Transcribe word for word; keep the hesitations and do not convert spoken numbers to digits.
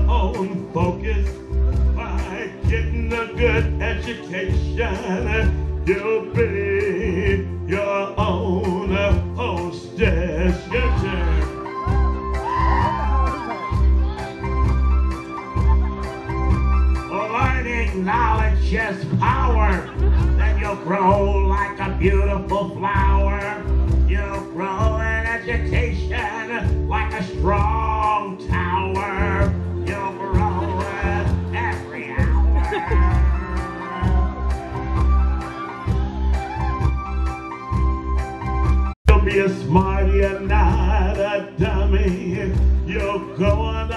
own focus by getting a good education. You'll be your own hostess. Your turn. Learning knowledge is power. Then you'll grow like a beautiful flower. You'll grow in education like a strong tower. You'll grow in every hour. You'll be a smarty and not a dummy. You'll go on